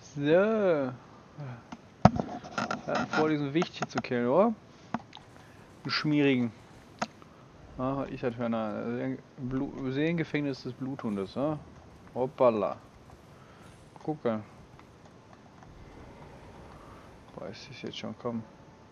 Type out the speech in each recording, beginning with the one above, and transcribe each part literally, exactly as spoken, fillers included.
So. Wir hatten vor, diesen Wicht hier zu killen, oder? Den schmierigen. Ah, was ist das für eine Blu Seelengefängnis des Bluthundes, ne? Hoppala. Gucke. Weiß ich jetzt schon, komm.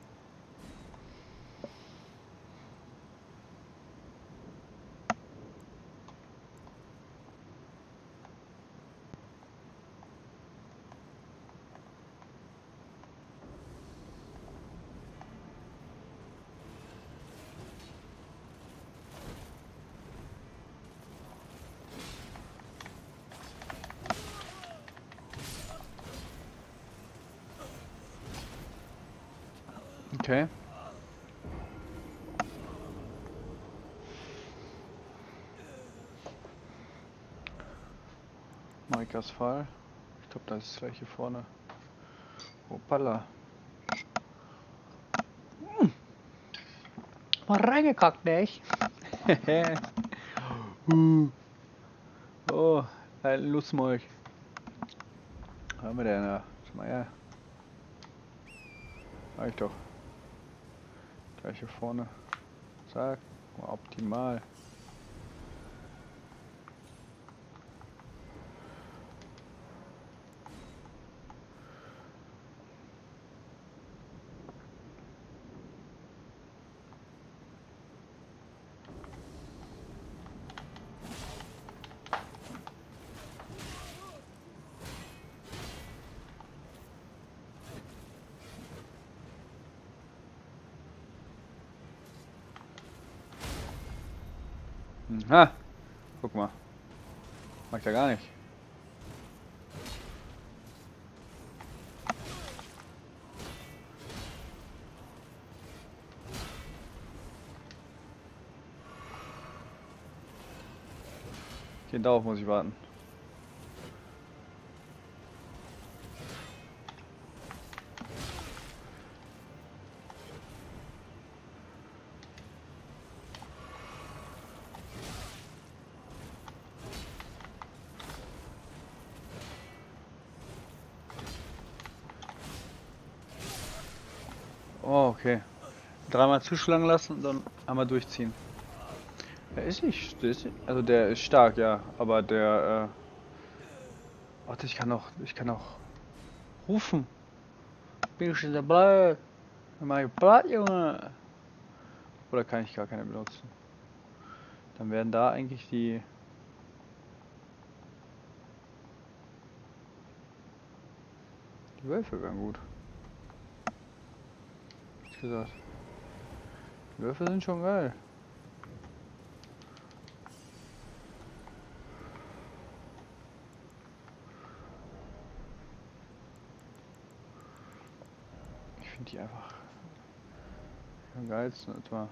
Okay. Maikas Fall. Ich glaube, das ist gleich hier vorne. Hoppala. Hm. Mal reingekackt, nicht? uh. Oh, ein Lustmolch. Was haben wir denn da? Schau mal her. Sag ich doch. Gleich hier vorne. Zack. Optimal. Ha! Guck mal. Mag ja gar nicht. Okay, darauf muss ich warten. Oh, okay. Dreimal zuschlagen lassen und dann einmal durchziehen. Der ist nicht, der ist nicht, also der ist stark, ja, aber der, äh, warte, ich kann auch, ich kann auch rufen. Bin ich schon dabei? Mach ich Blatt, Junge. Oder kann ich gar keine benutzen? Dann werden da eigentlich die, die Wölfe wären gut. Wie gesagt. Die Wölfe sind schon geil. Ich finde die einfach am geilsten etwa.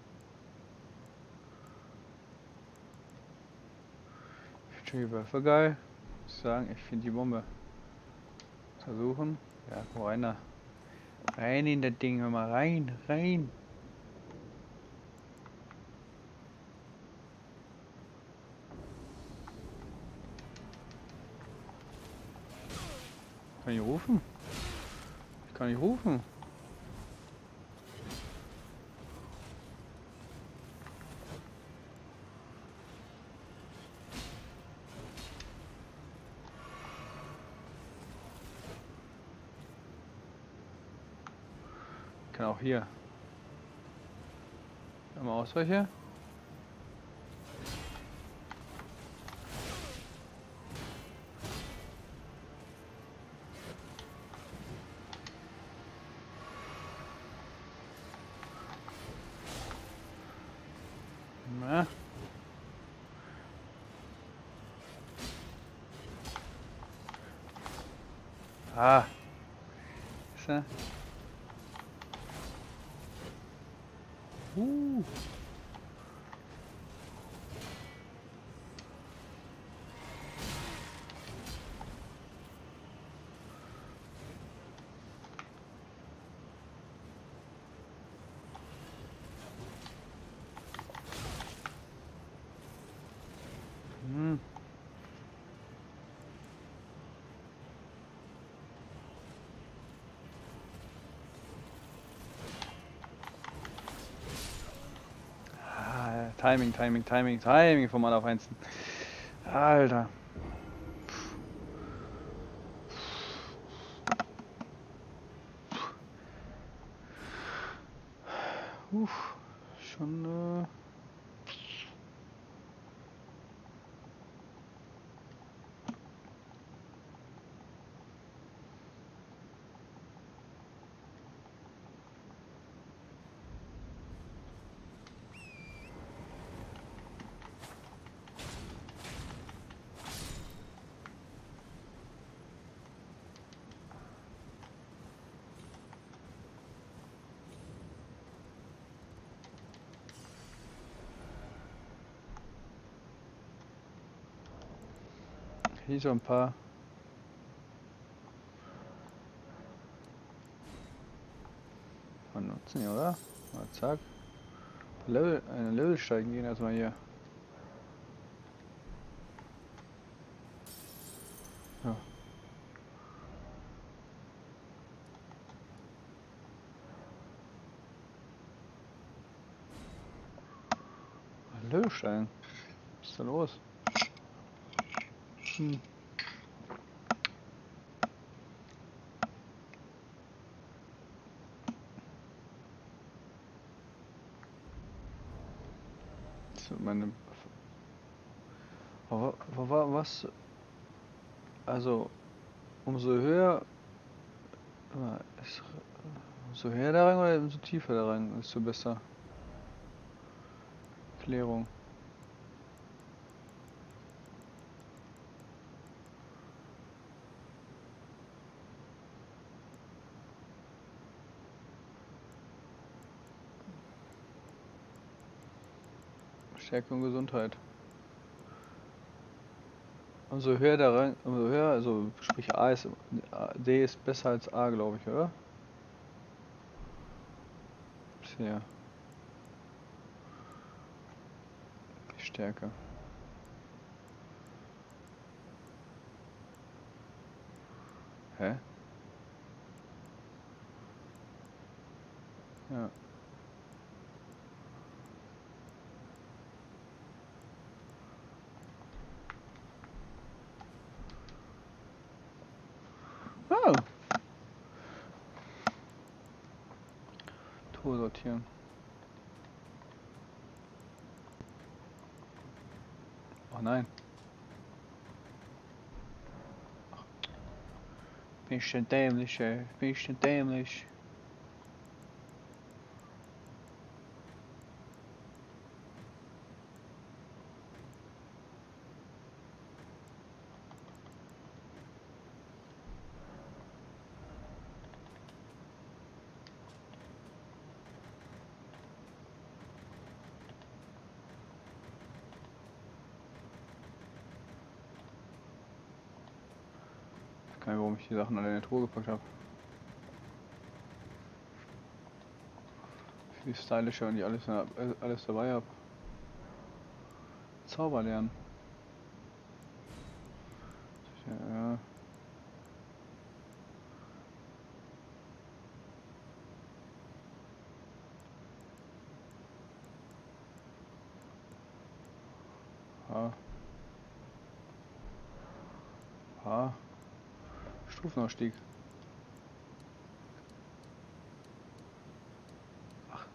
Ich finde schon die Wölfe geil. Ich muss sagen, ich finde die Bombe. Versuchen. Ja, komm rein da. Rein in das Ding, hör mal rein, rein. Kann ich rufen? Ich kann nicht rufen. Ich kann auch hier. Einmal Ausweiche. Na. Ah. Ist er? Uh. Hm. Timing, Timing, Timing, Timing vom Mal auf eins. Alter. Uff, schon äh hier so ein paar. Mal nutzen hier, oder? Mal zack. Level, eine Level steigen gehen erstmal hier. Ja. Level steigen. Was ist da los? Hm. So, meine. Aber, aber was? Also, umso höher. Ist, umso höher der Rang oder umso tiefer der Rang, desto besser. Klärung. Stärke und Gesundheit. Umso höher der Rang, umso höher, also sprich A ist, D ist besser als A, glaube ich, oder? Bisher. Die Stärke. Hä? Ja. Oh. Tour sortieren. Oh nein. Bin ich denn dämlich, ey. Bin ich denn dämlich. Ich weiß gar nicht, warum ich die Sachen alle in die Truhe gepackt habe. Viel stylischer, wenn ich alles, alles dabei habe. Zauber lernen. Ja. Ha. Ha. Stufenaufstieg. Ach.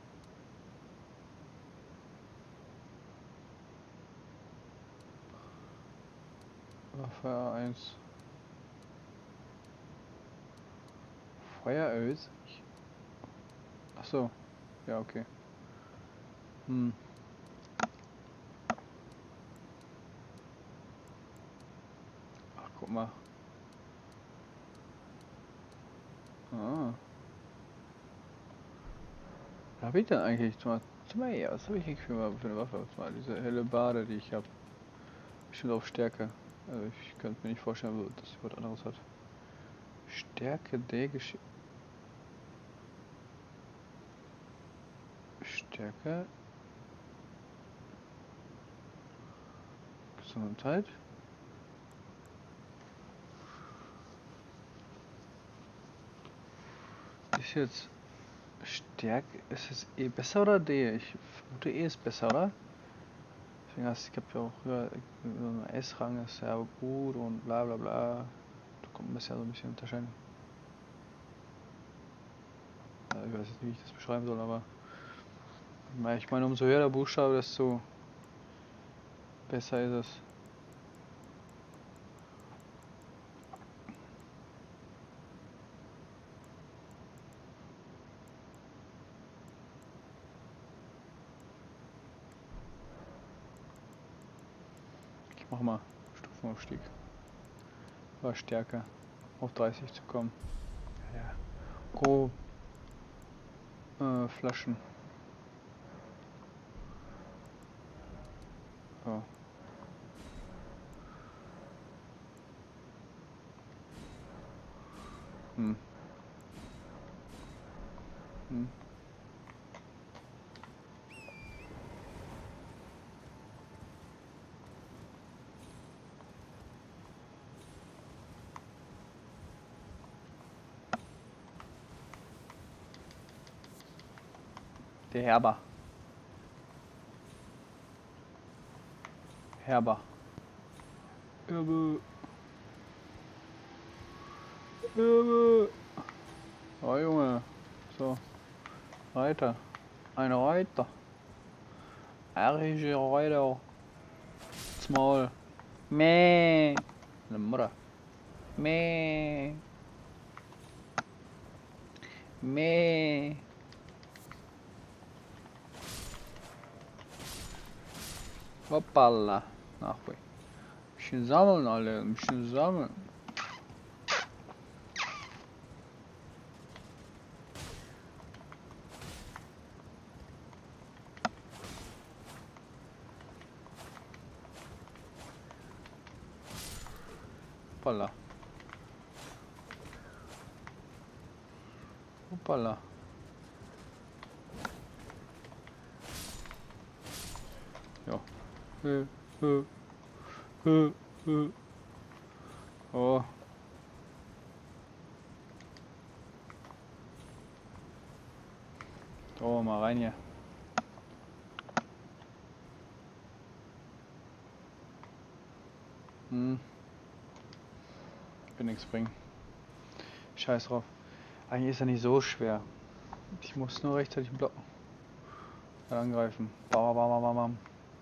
Feuer eins. Feuerös? Ach so. Ja, okay. Hm. Ach, guck mal. Ah. Was hab ich denn eigentlich? Zwei, was habe ich eigentlich für, für eine Waffe? Mal diese helle Bade, die ich habe. Bestimmt auf Stärke. Also ich könnte mir nicht vorstellen, dass sie was anderes hat. Stärke der Geschichte. Stärke. Gesundheit. Ist jetzt Stärke. Ist es E besser oder D? Ich vermute E ist besser, oder? Ding hast, ich hab ja auch höher, so ein S-Rang ist ja gut und bla bla bla. Da kommt man das ja so ein bisschen unterscheiden. Ja, ich weiß jetzt nicht, wie ich das beschreiben soll, aber ich meine, umso höher der Buchstabe, desto besser ist es. Ich mach mal Stufenaufstieg. War stärker. Auf dreißig zu kommen. Ja. Go. Äh, Flaschen. So. Hm. Hm. Der Herber. Herber. Herbe. Herbe. Oh Junge. So. Reiter. Ein Reiter. Erische Reiter. Ins Maul. Mäh. Eine Mutter. Mäh. Mäh. Hoppala. Nachweh. Ein bisschen sammeln, alle. Ein bisschen sammeln. Hoppala. Hoppala. Ja. Hö, hö, hö, hö. Oh. Oh, mal rein hier. Hm. Wird nichts bringen. Scheiß drauf. Eigentlich ist er nicht so schwer. Ich muss nur rechtzeitig blocken. Dann angreifen. Bam, bam, bam, bam, bam.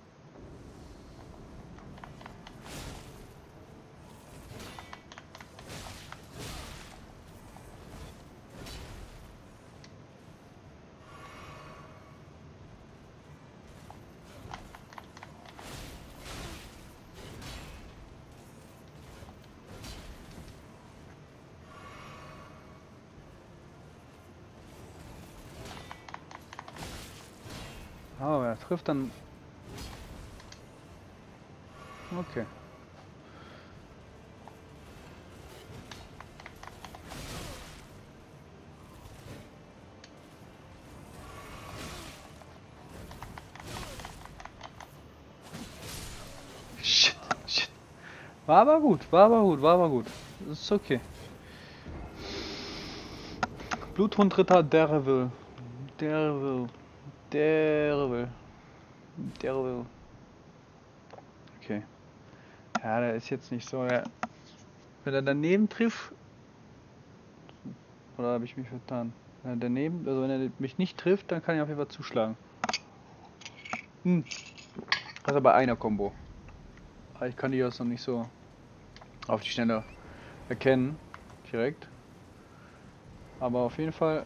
Aber er trifft dann. Okay. Shit, shit. War aber gut, war aber gut, war aber gut. Das ist okay. Bluthundritter Dervil. Dervil. Dervil. Dervil. Okay. Ja, der ist jetzt nicht so. Der, wenn er daneben trifft. Oder habe ich mich vertan? Wenn er daneben, also wenn er mich nicht trifft, dann kann ich auf jeden Fall zuschlagen. Hm. Das ist aber einer Combo. Aber ich kann die jetzt noch nicht so auf die Schnelle erkennen. Direkt. Aber auf jeden Fall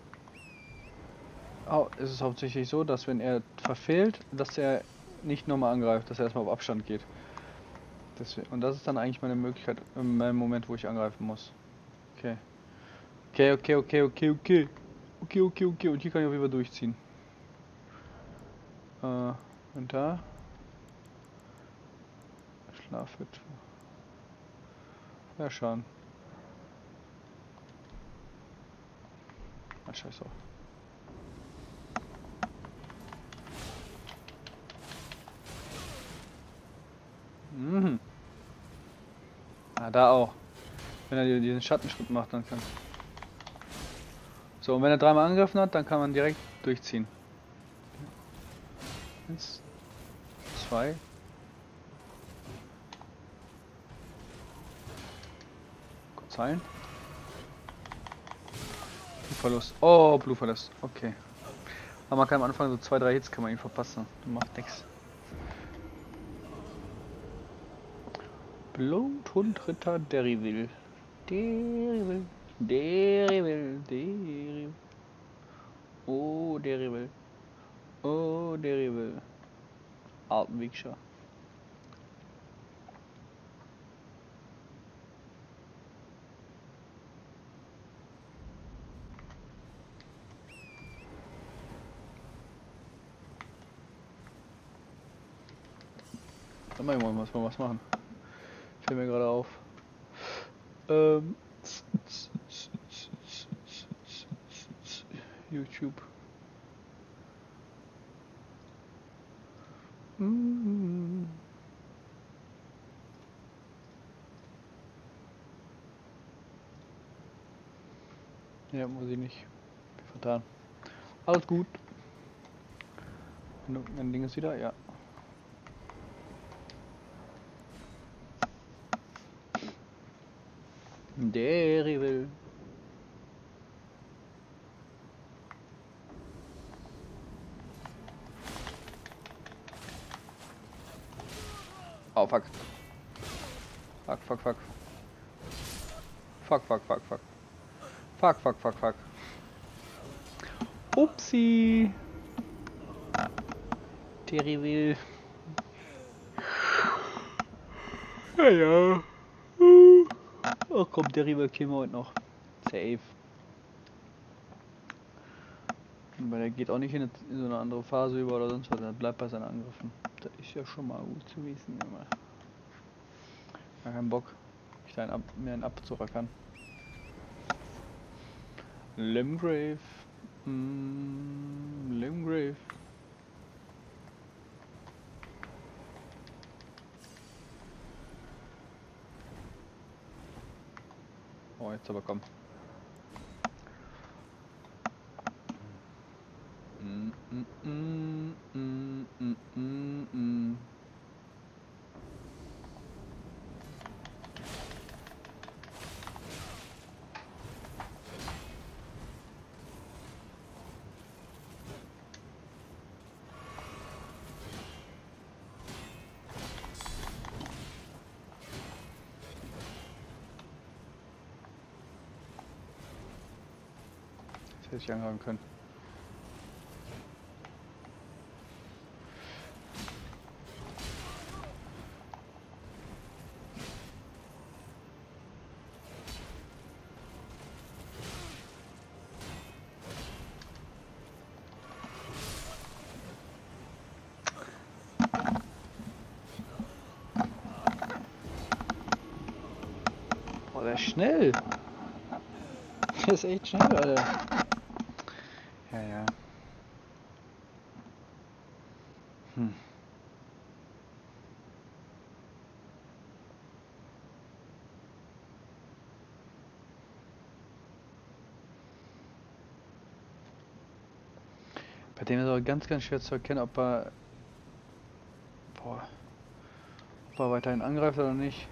ist es hauptsächlich so, dass wenn er verfehlt, dass er nicht nochmal angreift, dass er erstmal auf Abstand geht. Deswegen, und das ist dann eigentlich meine Möglichkeit, in meinem Moment, wo ich angreifen muss. Okay. Okay, okay, okay, okay, okay. Okay, okay, okay. Und hier kann ich auf jeden Fall durchziehen. Äh, und da. Schlafwitwe. Ja, schauen. Ah, scheiß auf. Mhm. Ah, da auch. Wenn er diesen Schattenschritt macht, dann kann. So, und wenn er dreimal angegriffen hat, dann kann man direkt durchziehen. Eins, Zwei. Kurz heilen. Blutverlust. Oh, Blutverlust. Okay. Aber man kann am Anfang so zwei, drei Hits kann man ihn verpassen. Das macht nix. Bluthundritter Derivil. Derivil. Derivil. Derivil. Oh, Derivil. Oh, Derivil. Alpenwigscher. Dann machen wir mal, was wir was machen. Fällt mir gerade auf. Ähm. YouTube. Mm. Ja, muss ich nicht. Vertan. Alles gut. Mein Ding ist wieder, ja. Derivil. Oh, fuck. Fuck, fuck, fuck. Fuck, fuck, fuck, fuck. Fuck, fuck, fuck, fuck. Upsi. Derivil. Ja, ja. Oh komm, Derivil killen wir heute noch. Safe. Weil der geht auch nicht in, eine, in so eine andere Phase über oder sonst was. Der bleibt bei seinen Angriffen. Das ist ja schon mal gut zu wissen. Immer. Gar keinen Bock, ich da einen ab, mir einen abzurackern. Limgrave. Mm, Limgrave. Oh, jetzt aber komm. Mm, mm, mm, mm, mm, mm, mm. Das hätte ich angreifen können. Boah, der ist schnell. Der ist echt schnell, Alter. Ja, ja. Hm. Bei dem ist aber ganz, ganz schwer zu erkennen, ob er, boah, ob er weiterhin angreift oder nicht.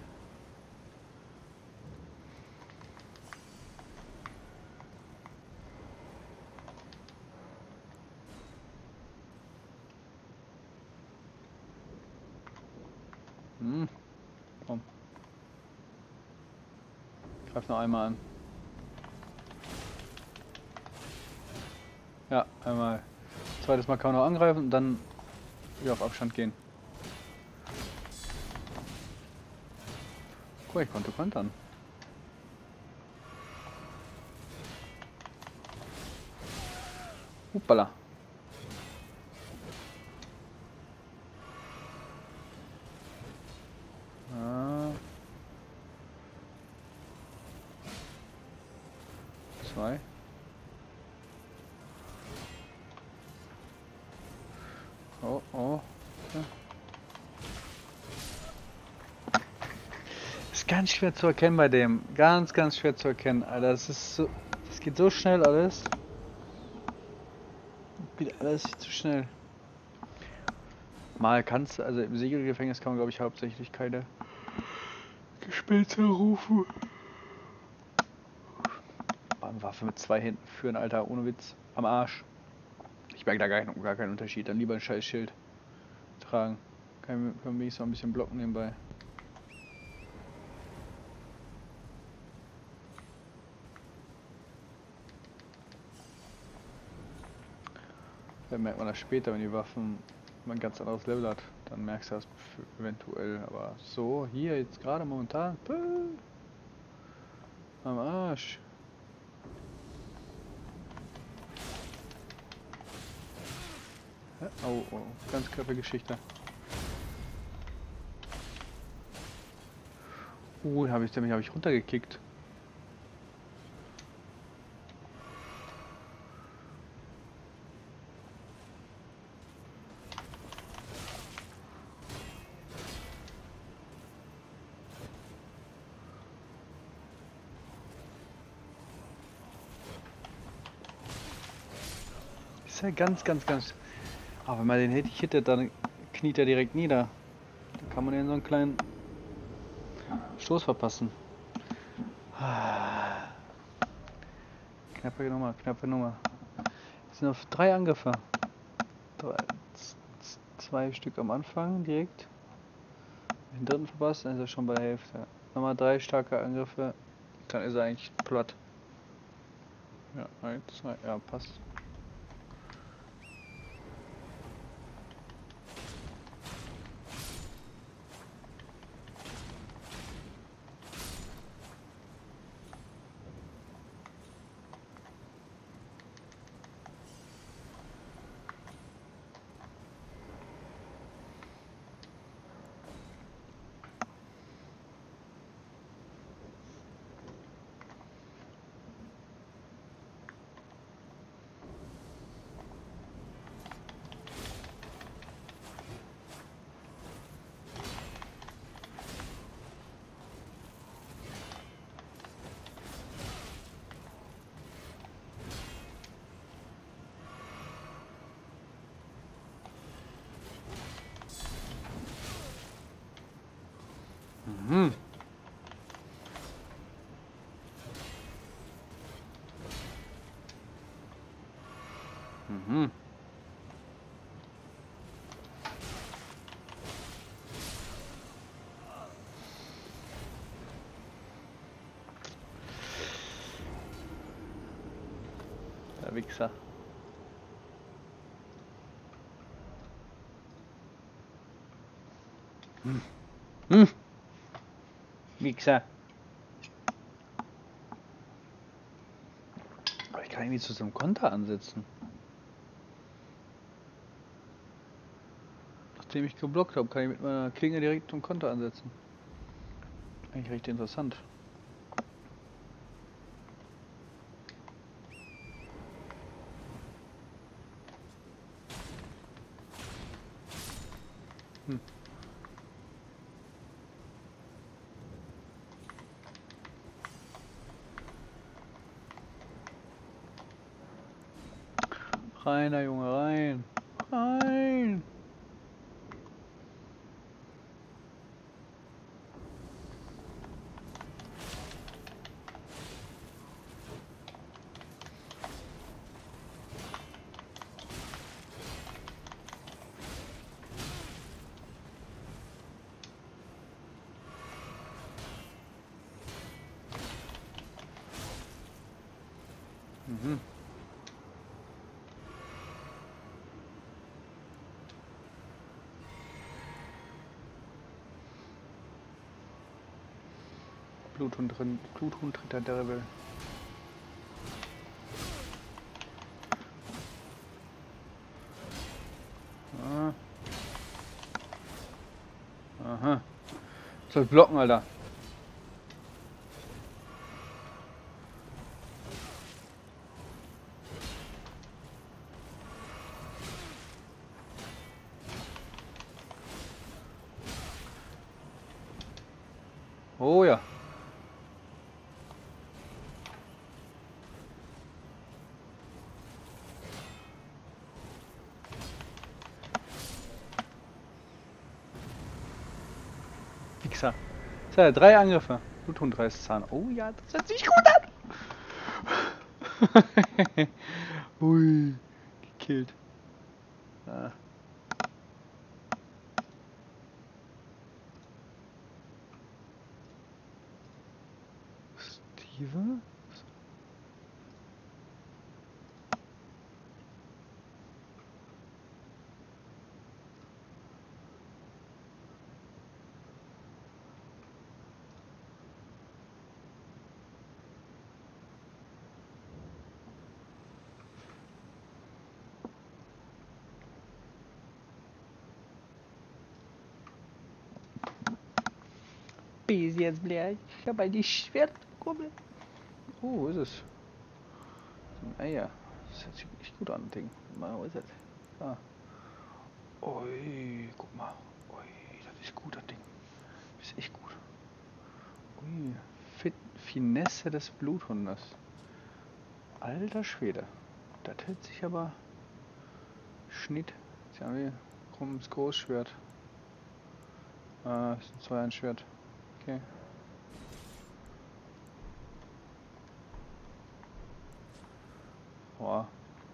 Hm. Komm. Greif noch einmal an. Ja, einmal. Zweites Mal kann man noch angreifen und dann wieder auf Abstand gehen. Cool, ich konnte kontern. Hoppala. Ah. Zwei. Oh, oh. Ja. Ist ganz schwer zu erkennen bei dem. Ganz, ganz schwer zu erkennen. Alter, das ist so. Das geht so schnell alles. Geht alles zu schnell. Mal kannst du, also im Segelgefängnis kann man glaube ich hauptsächlich keine Gespenster rufen. Eine Waffe mit zwei Händen führen, Alter, ohne Witz. Am Arsch. Ich merke da gar keinen, gar keinen Unterschied. Dann lieber ein scheiß Schild tragen. Kann ich wenigstens noch ein bisschen blocken nebenbei. Dann merkt man das später, wenn die Waffen ein ganz anderes Level hat. Dann merkst du das eventuell. Aber so, hier jetzt gerade momentan. Puh, am Arsch. Oh, oh, ganz knappe Geschichte. Uh, habe ich nämlich hab ich runtergekickt. Ist ja ganz, ganz, ganz. Aber wenn man den Hit hittet, dann kniet er direkt nieder. Da kann man den so einen kleinen Stoß verpassen. Knappe Nummer, knappe Nummer. Es sind auf drei Angriffe. Drei, zwei Stück am Anfang direkt. Den dritten verpasst, dann ist er schon bei der Hälfte. Nochmal drei starke Angriffe, dann ist er eigentlich platt. Ja, eins, zwei, ja, passt. Mhm. Mhm. Der Wichser. Hm. Hm. Wichser. Aber ich kann irgendwie zu so einem Konter ansetzen. Nachdem ich geblockt habe, kann ich mit meiner Klinge direkt zum Konter ansetzen. Eigentlich recht interessant. Hm. Rein, der Junge, rein. Rein. Mhm. Bluthund drin, Bluthund tritt an der Rebell. Ah. Aha. Soll ich blocken, Alter? Oh ja. Wichser. So, drei Angriffe. Bluthundreißzahn. Oh ja, das hört sich gut an. Ui, gekillt. Ah. Steve? Bis jetzt, blядь. Ich hab ein Schwert bekommen. Oh, wo ist es? Ah ja, das hört sich echt gut an, Ding. Mal, wo ist es? Ah. Ui, guck mal. Ui, das ist gut, das Ding. Das ist echt gut. Ui, Fit Finesse des Bluthundes. Alter Schwede. Das hält sich aber... Schnitt. Jetzt haben wir krummes Großschwert. Ah, das ist ein zwei ein Schwert. Okay. Boah.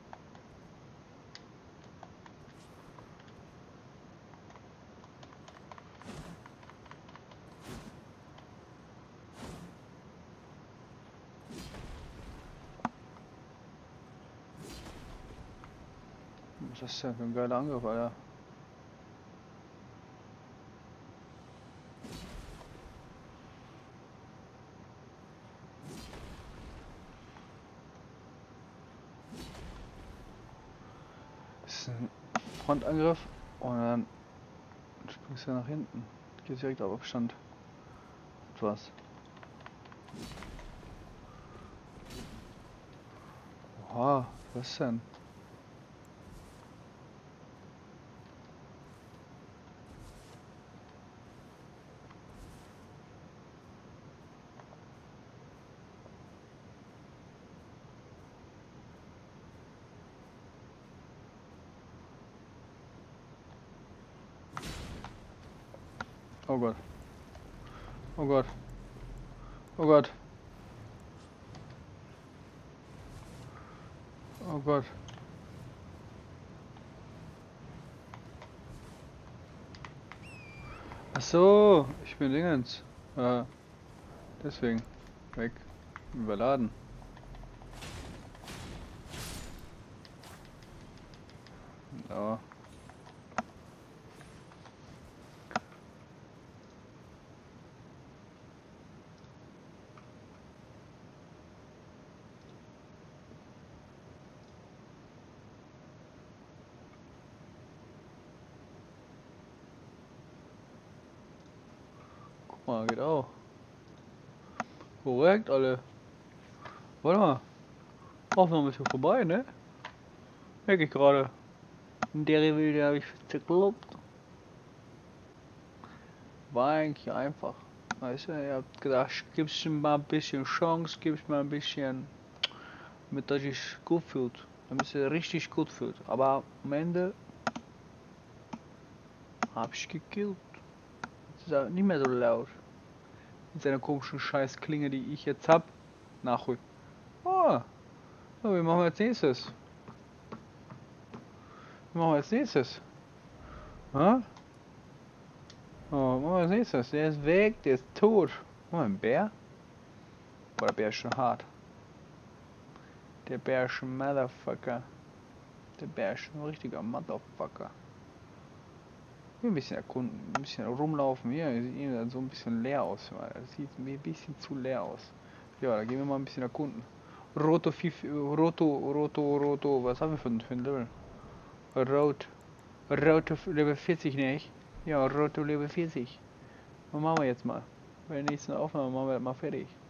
Was ist das denn für ein geiler Angriff, Alter? Das ist ein Frontangriff und dann springst du nach hinten. Geht direkt auf Abstand. Was? Oha, was denn? Oh Gott. Oh Gott. Oh Gott. Oh Gott. Ach so, ich bin Dingens. Äh, deswegen. Weg. Überladen. Ja. Guck mal, geht auch. Korrekt, alle. Warte mal. Auch noch ein bisschen vorbei, ne? Merke ich gerade. Der Revier, habe ich zerkloppt. War eigentlich einfach. Weißt du, ihr habt gedacht, gib's ihm mal ein bisschen Chance, gib's mal ein bisschen, damit er sich gut fühlt. Damit er richtig gut fühlt. Aber am Ende hab ich gekillt. Das ist auch nicht mehr so laut. Mit seiner komischen Scheißklinge, die ich jetzt hab. Nachholen. Oh, so, wie machen wir als nächstes? Wie machen wir als nächstes? Ha? Oh, was machen wir als nächstes? Der ist weg, der ist tot. Oh, ein Bär? Boah, der Bär ist schon hart. Der Bär ist ein Motherfucker. Der Bär ist ein richtiger Motherfucker. Hier ein bisschen erkunden, ein bisschen rumlaufen. Hier sieht so ein bisschen leer aus. Das sieht mir ein bisschen zu leer aus. Ja, da gehen wir mal ein bisschen erkunden. Roto, Fif, Roto, Roto, Roto, was haben wir für ein, für ein Level? Rot. Roto Level vierzig, nicht? Ja, Roto Level vierzig. Was machen wir jetzt mal? Bei der nächsten Aufnahme machen wir das mal fertig.